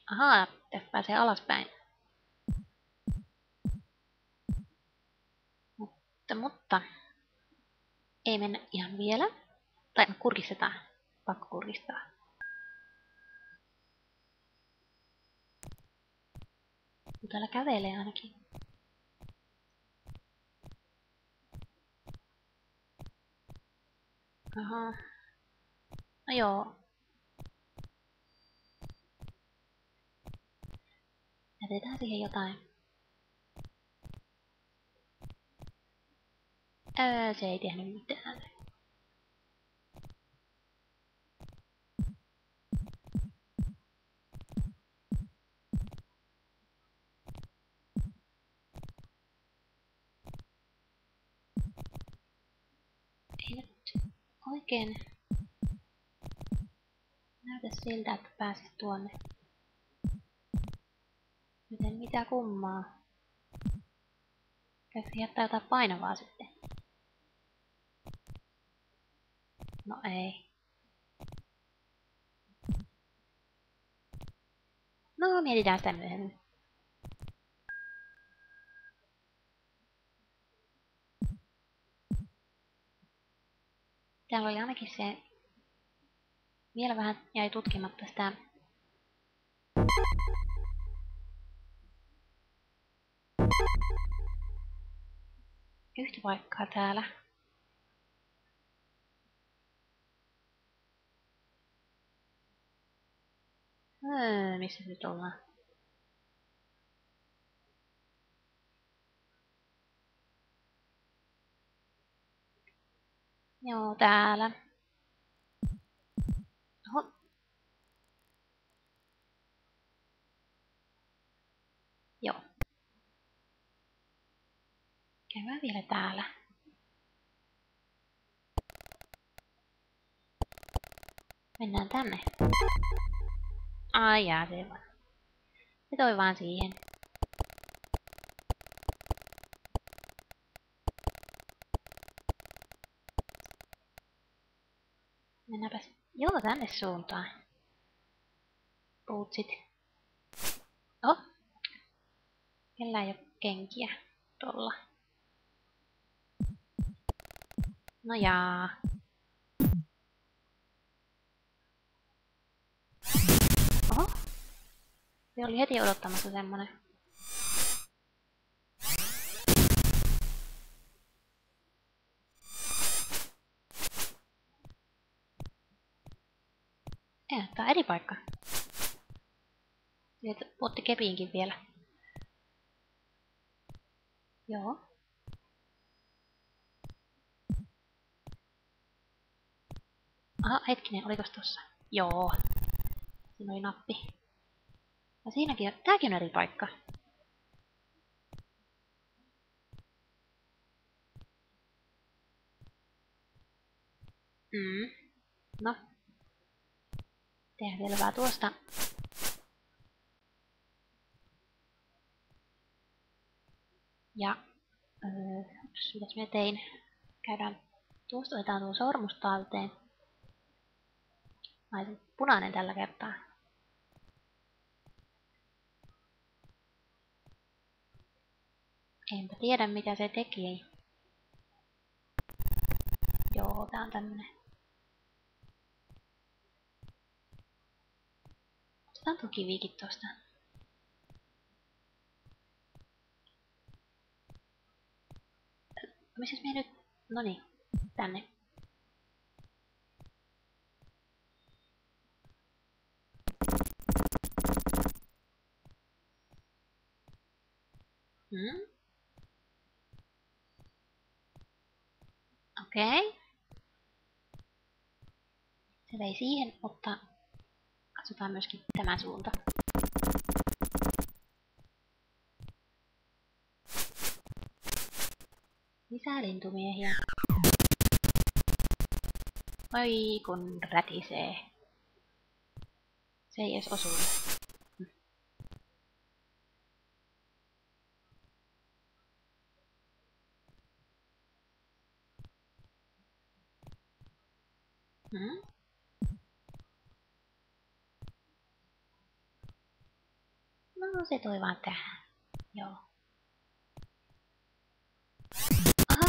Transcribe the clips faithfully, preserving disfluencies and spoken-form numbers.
Ahaa, tästä pääsee alaspäin. Mutta, mutta. Ei mennä ihan vielä. Tai kurkistetaan. Pakko kurkistaa. Täällä kävelee ainakin. Ahaa. No joo. Jätetään siihen jotain. Öö, se ei tehnyt mitään. Ei nyt oikein näytä siltä, että pääsis tuonne. Miten mitä kummaa? Pitäisikö jättää jotain painavaa sitten? No ei. No mietitään sitä myöhemmin. Täällä oli ainakin se... Vielä vähän jäi tutkimatta sitä... Yhtä paikkaa täällä. Öö, missä nyt ollaan? Joo, täällä. Oho. Joo. Käydään vielä täällä. Mennään tänne. Ai jaa, se vaan. Se toi vaan siihen. Mennäänpäs. Joo, tänne suuntaan. Puutsit. Oho. Kellään ei oo kenkiä. Tolla. No jaa. Oho. Se oli heti odottamassa semmonen. Ei, tää on eri paikka. Sieltä otti kepiinkin vielä. Joo. Aha, hetkinen, olikos tossa? Joo. Siinä oli nappi. Ja siinäkin on, tääkin on eri paikka. Mm. No. Tehdään selvää tuosta. Ja, öö, mitäs minä tein? Käydään, tuosta otetaan tuo sormus talteen. Ai se punainen tällä kertaa. Enpä tiedä mitä se teki. Joo, tää on tämmönen. Otetaan tuo kivikin tosta. Missäs me nyt? Noniin, tänne. Hmm? Okei. Okay. Se vei siihen, mutta katsotaan myöskin tämä suunta. Lisää lintumiehiä. Oi kun rätisee. Se ei edes osu. Hmm? No se toi vaan tähän. Joo. Aha.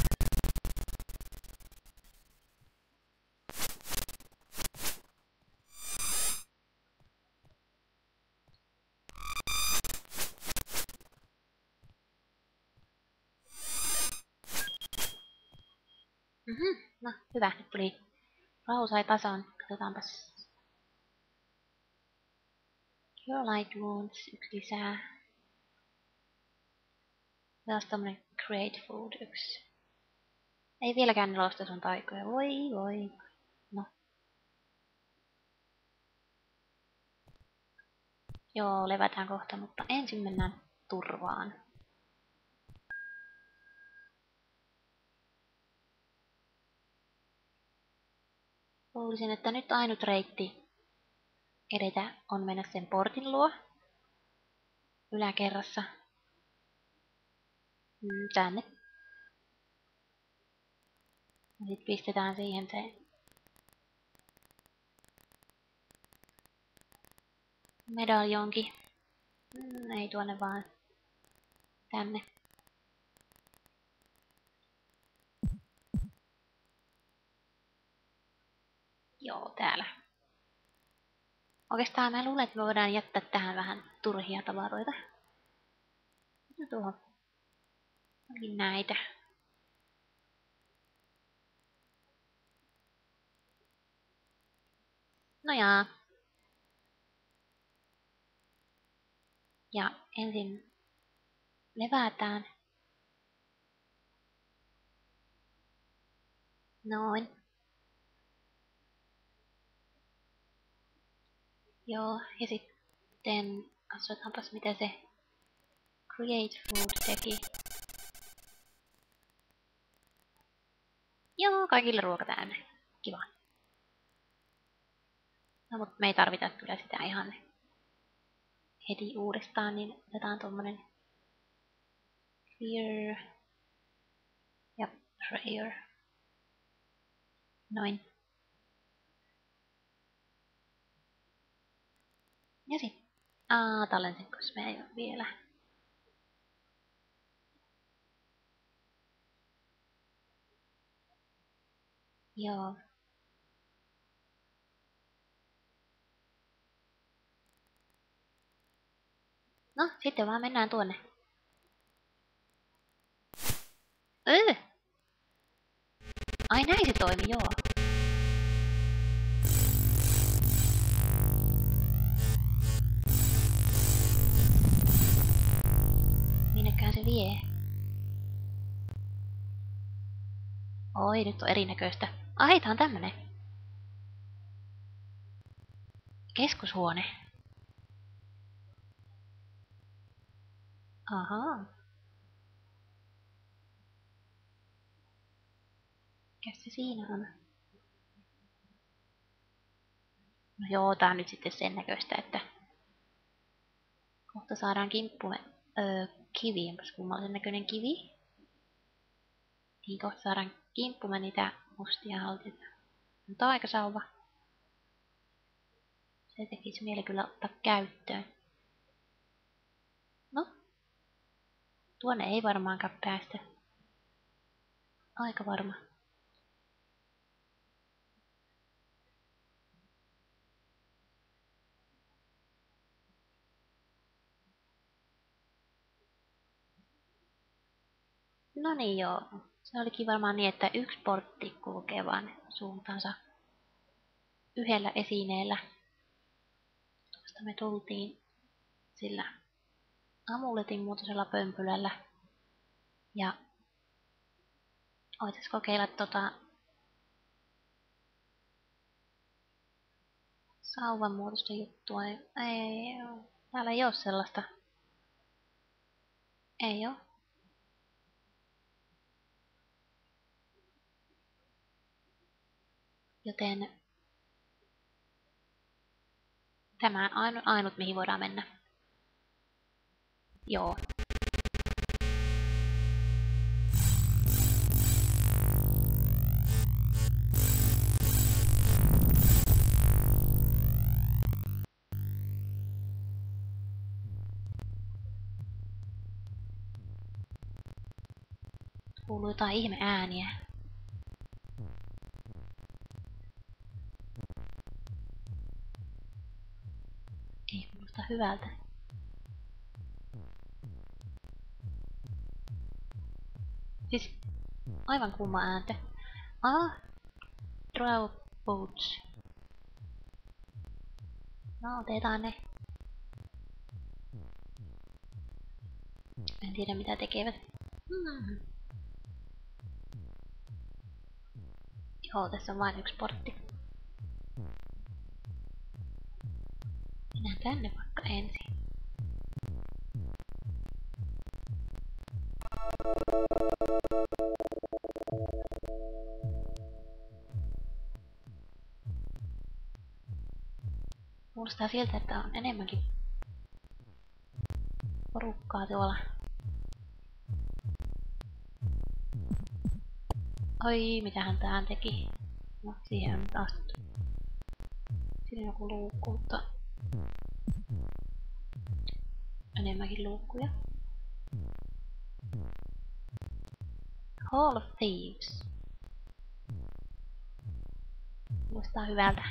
Mhm. No, hyvä. Nyt tuli rauha sai tasan. Katsotaanpas. Your light wounds. Yksi lisää. Taas tommonen great food. Yksi. Ei vieläkään nelosta sun taikoja. Voi voi. No. Joo, levätään kohta, mutta ensin mennään turvaan. Luulisin, että nyt ainut reitti edetä on mennä sen portin luo. Yläkerrassa. Mm, tänne. Ja sit pistetään siihen se medaljonki. Mm, ei tuonne vaan. Tänne. Joo, täällä. Oikeastaan mä luulen, että me voidaan jättää tähän vähän turhia tavaroita. No tuohon. Onkin näitä. No jaa. Ja ensin levätään. Noin. Joo, ja sitten katsotaanpas mitä se Create Food teki. Joo, kaikille ruoka täynnä. Kiva. No, mutta me ei tarvita kyllä sitä ihan heti uudestaan, niin otetaan tommonen Clear ja Prayer. Noin. Ja sit. Aa, tallensinkos mä ei oo vielä. Joo. No, sitten vaan mennään tuonne. Öö! Ai näin se toimi, joo. Minnekään se vie? Oi, nyt on erinäköistä. Ai, tää on tämmönen. Keskushuone. Ahaa. Mikäs se siinä on? No joo, tää on nyt sitten sen näköistä, että kohta saadaan kimppumme öö, kivi, onpas kummallisen näköinen kivi. Niin kohta saadaan kimppumme niitä mustia haltioita. Mutta aika sauva. Se tekisi mieli kyllä ottaa käyttöön. No. Tuonne ei varmaankaan päästä. Aika varma. No niin joo. Se olikin varmaan niin, että yksi portti kulkee vaan suuntaansa yhdellä esineellä. Tuosta me tultiin sillä amuletin muotoisella pömpylällä. Ja voitais kokeilla tota sauvan muotoista juttua. Ei, ei, täällä ei oo sellaista. Ei oo. Joten tämä on ainut, ainut mihin voidaan mennä. Joo. Kuuluu jotain ihme ääniä. Ei kuulosta hyvältä. Siis aivan kumma ääntä. Ah, draw boats. No, otetaan ne. En tiedä mitä tekevät. Hmm. Joo, tässä on vain yksi portti. Mennään tänne vaikka ensin. Kuulostaa siltä, että on enemmänkin porukkaa tuolla. Oi, mitähän tähän teki? No, siihen on nyt astuttu. Siinä on joku luukku, mutta enemmänkin luukkuja. Hall of Thieves. Kuulostaa hyvältä.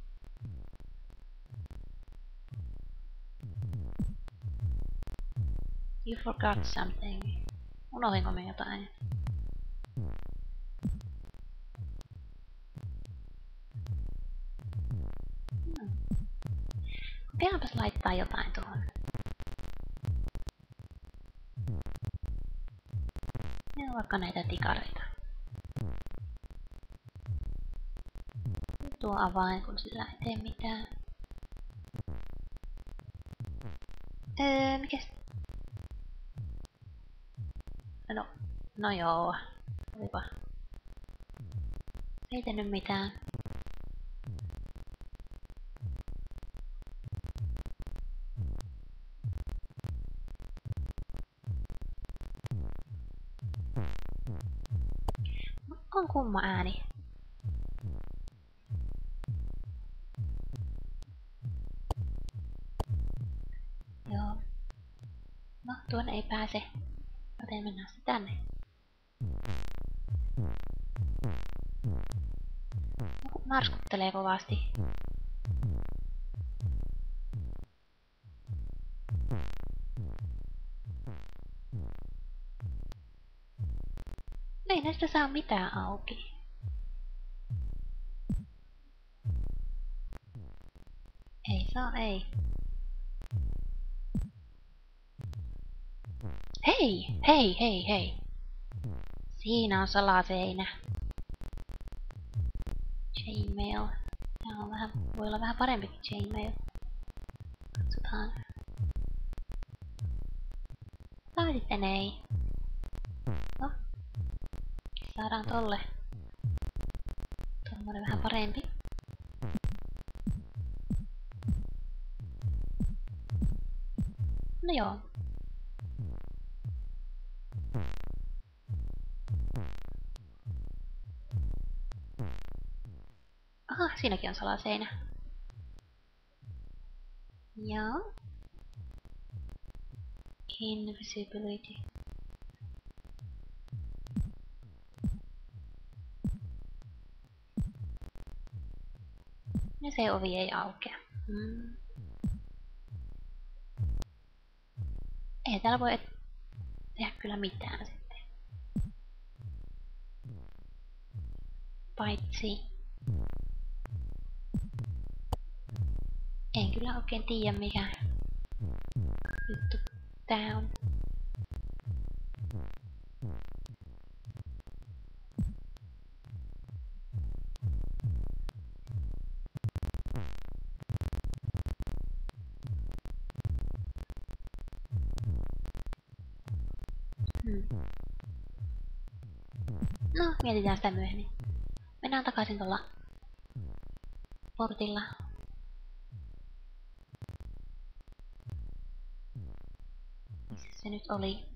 You forgot something. Unohdinko me jotain? Hmm. Kokeillaanpas laittaa jotain tuohon. Ja vaikka näitä tikareita. Tuo avain, kun sillä ei tee mitään. Öö, mikäs? No, no joo. Olipa. Ei tehnyt mitään. On kumma ääni. Joo. No, tuonne ei pääse. Joten mennään sitten tänne. Joku marskuttelee kovasti. Ei näistä saa mitään auki. Ei saa, ei. Hei, hei, hei, hei. Siinä on salaseinä. Chainmail. Tää on vähän, voi olla vähän parempikin chainmail. Katsotaan. Tai sitten ei. No. Saadaan tolle. Tommonen vähän parempi. No joo. Aha, siinäkin on salaseinä. Joo. Invisibility. Ja se ovi ei aukea. Hmm. Ei täällä voi tehdä kyllä mitään sitten. Paitsi... En kyllä oikein tiedä mikä juttu tää on. Hmm. No, mietitään sitä myöhemmin. Mennään takaisin tuolla portilla. Missä se nyt oli?